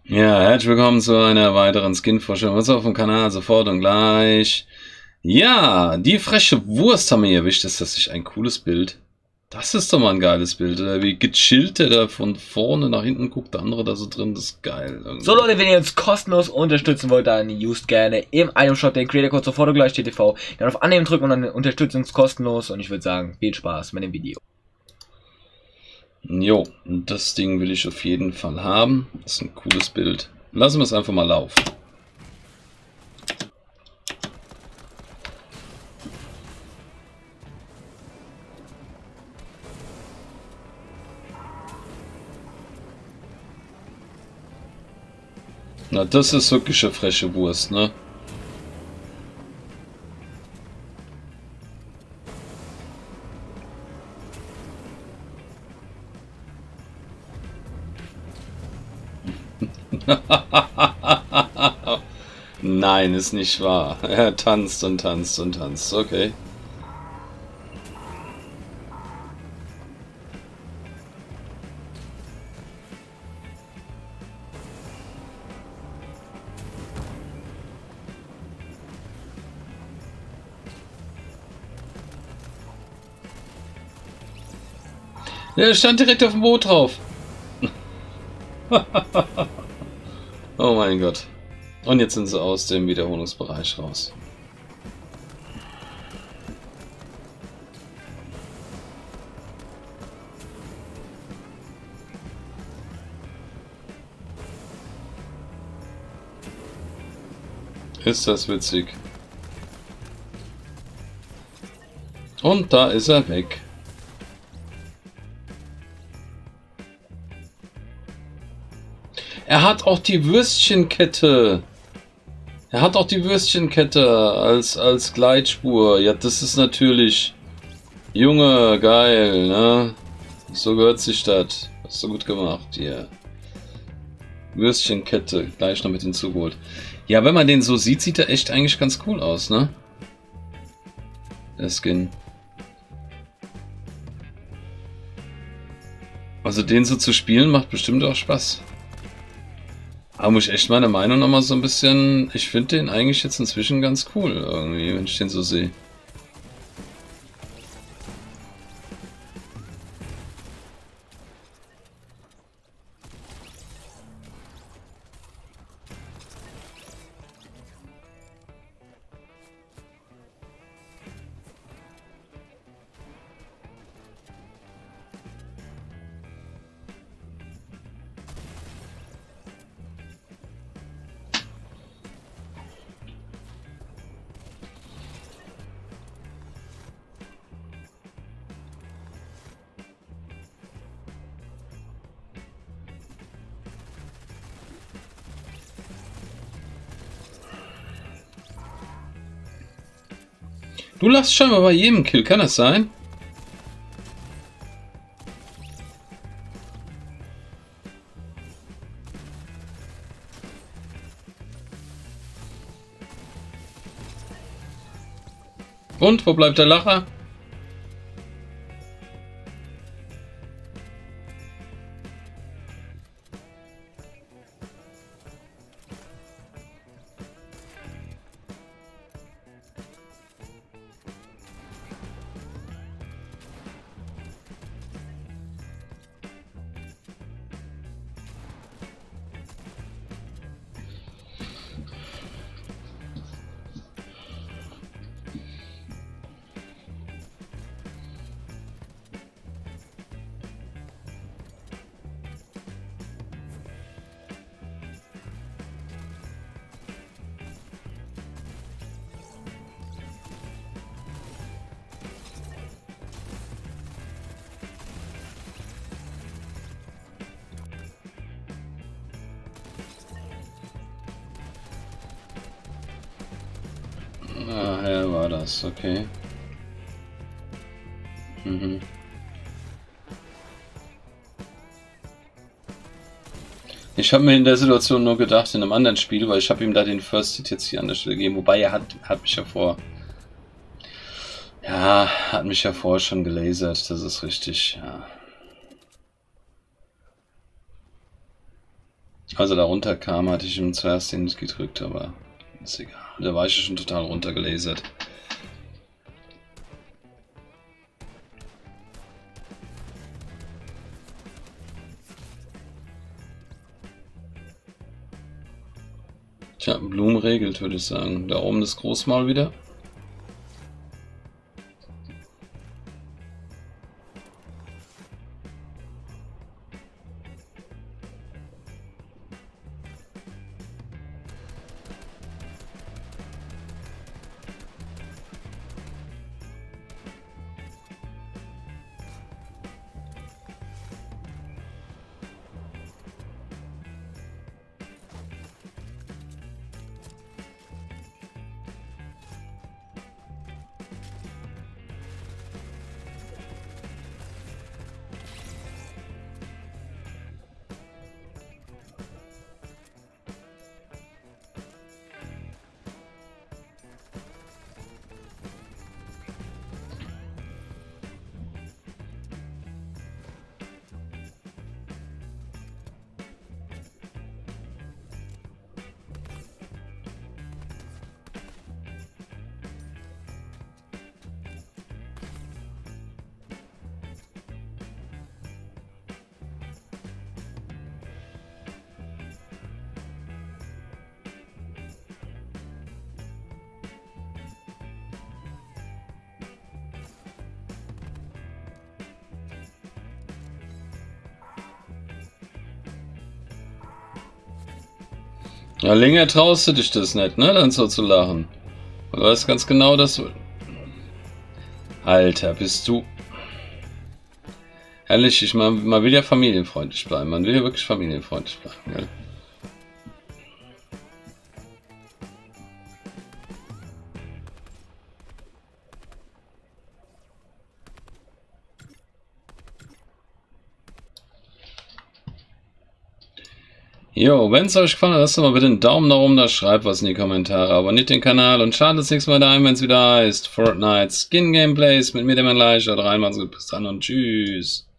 Ja, herzlich willkommen zu einer weiteren Skin-Vorstellung. Was auf dem Kanal sofort und gleich. Ja, die freche Wurst haben wir hier erwischt. Ist das nicht ein cooles Bild? Das ist doch mal ein geiles Bild. Oder wie gechillt der da von vorne nach hinten guckt, der andere da so drin. Das ist geil. Irgendwie. So Leute, wenn ihr uns kostenlos unterstützen wollt, dann used gerne im Itemshop den Creator-Code sofort gleich TTV. Dann auf Annehmen drücken und dann unterstützt uns kostenlos. Und ich würde sagen, viel Spaß mit dem Video. Jo, das Ding will ich auf jeden Fall haben. Das ist ein cooles Bild. Lassen wir es einfach mal laufen. Na, das ist wirklich eine freche Wurst, ne? Nein, ist nicht wahr. Er tanzt und tanzt und tanzt. Okay. Der stand direkt auf dem Boot drauf. Oh mein Gott. Und jetzt sind sie aus dem Wiederholungsbereich raus. Ist das witzig. Und da ist er weg. Er hat auch die Würstchenkette. Er hat auch die Würstchenkette als Gleitspur. Ja, das ist natürlich... Junge, geil, ne? So gehört sich das. Hast du gut gemacht hier. Würstchenkette, gleich noch mit hinzugeholt. Ja, wenn man den so sieht, sieht er echt eigentlich ganz cool aus, ne? Der Skin. Also den so zu spielen macht bestimmt auch Spaß. Aber muss ich echt meine Meinung nochmal so ein bisschen... Ich finde den eigentlich jetzt inzwischen ganz cool irgendwie, wenn ich den so sehe. Du lachst scheinbar bei jedem Kill, kann das sein? Und, wo bleibt der Lacher? Ah, ja, war das, okay. Mhm. Ich habe mir in der Situation nur gedacht, in einem anderen Spiel, weil ich habe ihm da den First Hit jetzt hier an der Stelle gegeben, wobei er hat mich ja hat mich ja vorher schon gelasert, das ist richtig, ja. Als er da runterkam, hatte ich ihm zuerst den nicht gedrückt, aber ist egal. Da war ich schon total runtergelasert. Tja, Blumen regelt, würde ich sagen. Da oben das Großmaul wieder. Ja, länger traust du dich das nicht, ne? Dann so zu lachen. Du weißt ganz genau, dass du... Alter, bist du... Ehrlich, man will ja familienfreundlich bleiben. Man will ja wirklich familienfreundlich bleiben, gell? Jo, wenn es euch gefallen hat, lasst doch mal bitte einen Daumen nach oben da, schreibt was in die Kommentare, abonniert den Kanal und schaut das nächste Mal da ein, wenn es wieder heißt Fortnite Skin Gameplays mit mir, dem Leicht. Haut rein, macht's gut, bis dann und tschüss.